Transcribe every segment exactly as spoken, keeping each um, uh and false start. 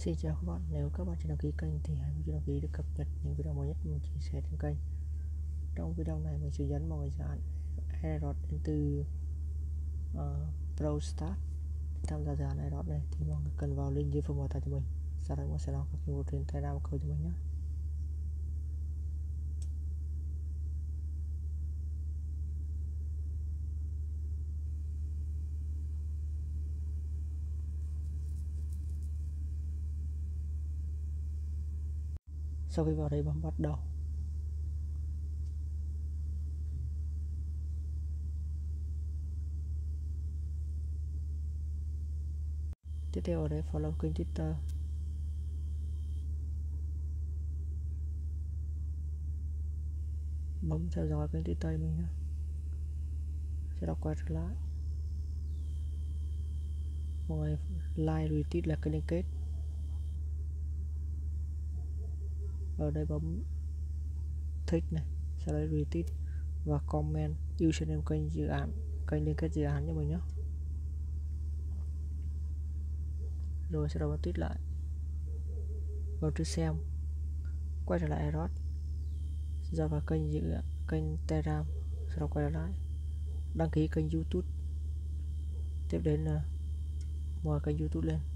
Xin chào các bạn, nếu các bạn chưa đăng ký kênh thì hãy đăng ký để cập nhật những video mới nhất mình chia sẻ trên kênh. Trong video này mình sẽ dẫn mọi người dự án Aerodot đến từ uh, ProStart. Tham gia dự án Aerodot này thì mọi người cần vào link dưới phần mô tả cho mình. Sau đó mình sẽ đọc các keyword trên Telegram câu cho mình nhé. Sau khi vào đây bấm bắt đầu. Tiếp theo ở đây follow kênh Twitter. Bấm theo dõi kênh Twitter mình nhé. Sẽ đọc quay trở lại. Mọi người like retweet là kênh liên kết. Ở đây bấm thích này, sau đấy retweet và comment username kênh dự án, kênh liên kết dự án cho mình nhé. Rồi sau đó bấm tweet lại, bấm chữ xem, quay trở lại Aerodot, ra vào kênh dự kênh Telegram, sau đó quay trở lại đăng ký kênh YouTube. Tiếp đến là mở kênh YouTube lên.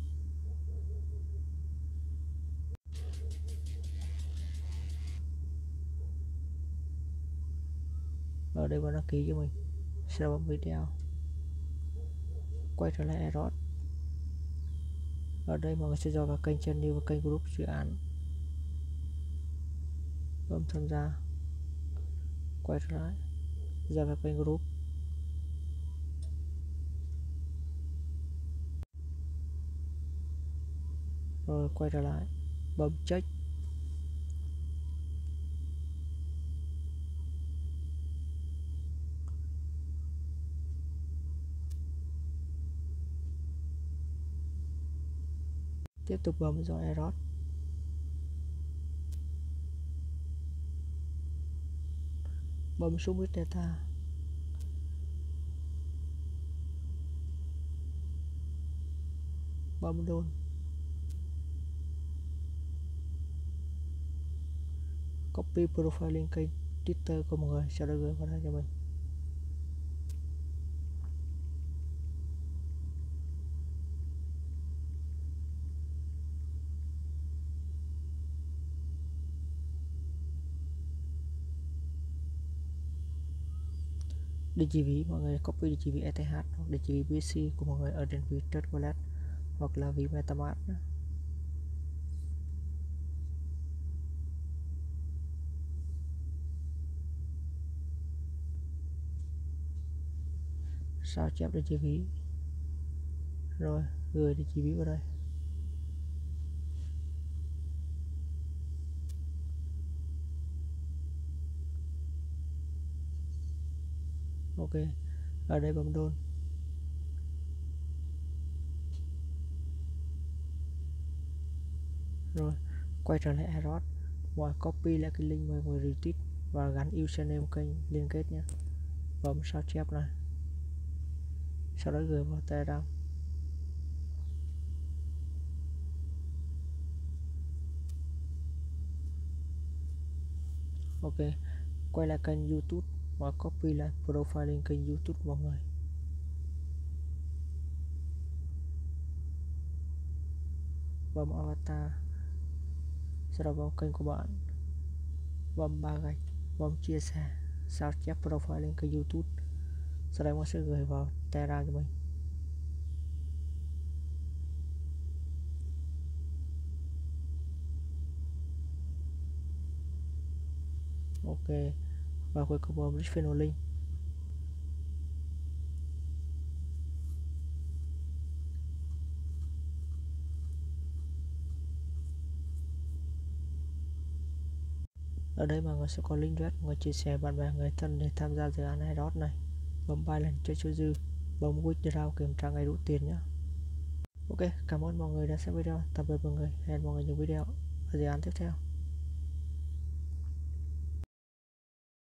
Ở đây bấm đăng ký cho mình, sau đó bấm video, quay trở lại Aerodot. Ở đây mọi người sẽ dò vào kênh channel và kênh group dự án, bấm tham gia, quay trở lại, ra vào kênh group, rồi quay trở lại, bấm check, tiếp tục bấm dò Aerodot, bấm submit data, bấm download, copy profile link kênh Twitter của mọi người, sau đó gửi vào đây cho mình. Địa chỉ ví mọi người copy địa chỉ ví e tê hát hoặc địa chỉ ví bê xê của mọi người ở trên ví Trust Wallet hoặc là ví MetaMask. Sao chép địa chỉ ví, rồi gửi địa chỉ ví vào đây. Ok, ở đây bấm download, rồi quay trở lại Aerodot, mọi copy lại cái link mà người retweet và gắn username kênh liên kết nhé. Bấm sao chép này, sau đó gửi vào Telegram. Ok, quay lại kênh YouTube và copy lại profile link kênh YouTube mọi người. Bấm avatar, sau đó vào kênh của bạn, bấm ba gạch, bấm chia sẻ, sao chép profile link kênh YouTube, sau đó mình sẽ gửi vào Telegram cho mình. Ok, và cuối cùng bấm referral link. Ở đây mọi người sẽ có link direct, mọi người chia sẻ bạn bè người thân để tham gia dự án Aerodot này. Bấm ba lần cho cho dư, bấm withdraw kiểm tra ngày rút tiền nhé. Ok, cảm ơn mọi người đã xem video. Tạm biệt mọi người, hẹn mọi người những video ở dự án tiếp theo.